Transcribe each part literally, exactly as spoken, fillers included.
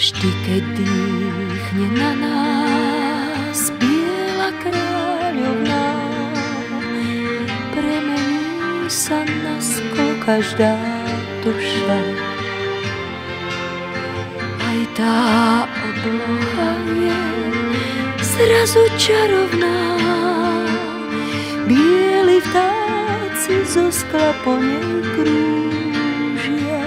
Vždy, keď dýchne na nás biela kráľovná, premení sa na sklo každá duša. Aj tá obloha je zrazu čarovná, bieli vtáci zo skla po nej krúžia.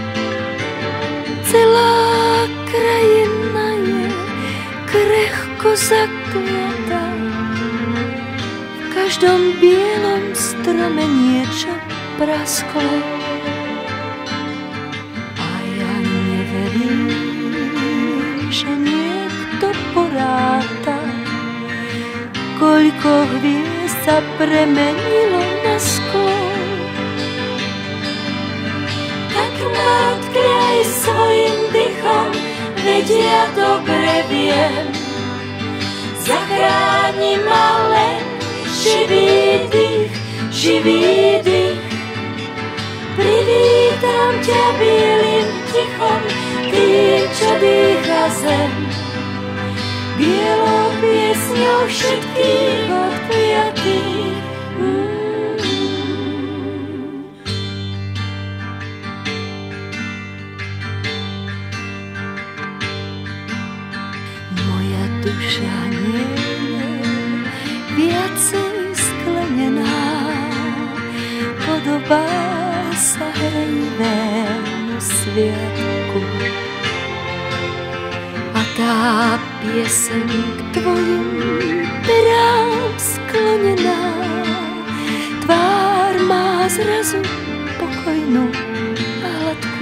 Celá krajina je krehko zakliatá, v každom bielom strome niečo prasklo. A ja neverím, že niekto poráta, koľko hviezd sa premenilo na sklo. Tak ma odkryj svojim dychom, veď ja dobre viem, zachráni ma len živý dých, živý dých. Privítam ťa bielým tichom, tým, čo dýcha zem, bielou piesňou všetkých odkliatých. Moja duša nie je viacej sklenená, podobá sa hrejivému sviatku. A tá pieseň k tvojim perám sklonená, tvár má zrazu pokojnú a hladkú.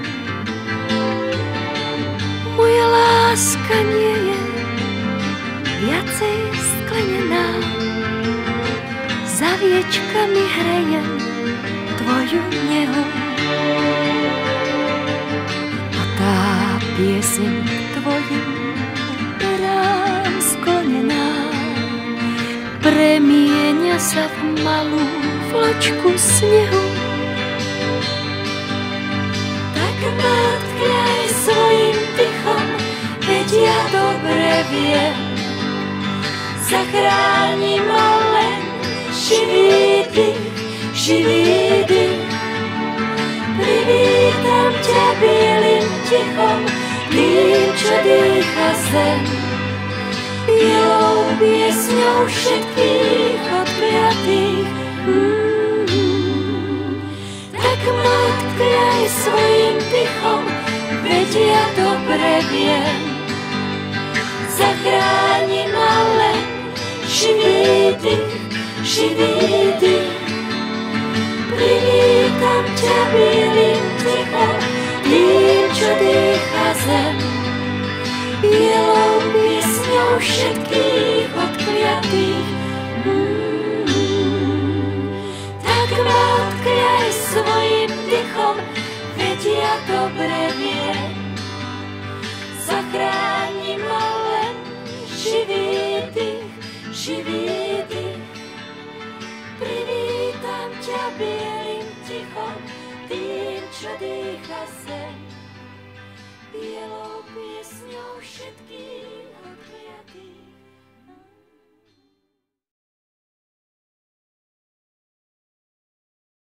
Moja láska nie je viacej sklenená, za viečkami hrejem tvoju nehu. A tá pieseň k tvojim perám sklonená premieňa sa v malú vločku snehu. Tak ma odkryj svojim dychom, veď ja dobre viem, zachráni ma len živý dých, živý dých. Privítam ťa bielým tichom, tým, čo dýcha zem, bielou piesňou všetkých odkliatých. Mm-hmm. Tak ma odkryj svojim dychom, veď ja dobre viem, zachráni ma len živý dých, živý dých. Privítam ťa bielým tichom, tým, čo dýcha zem, bielou piesňou všetkých odkliatých. Mm-hmm. Tak ma odkryj svojim dychom, veď ja dobre viem, zachráni ma len živý dých, živý dých. Privítam ťa bielým tichom, tým, čo dýcha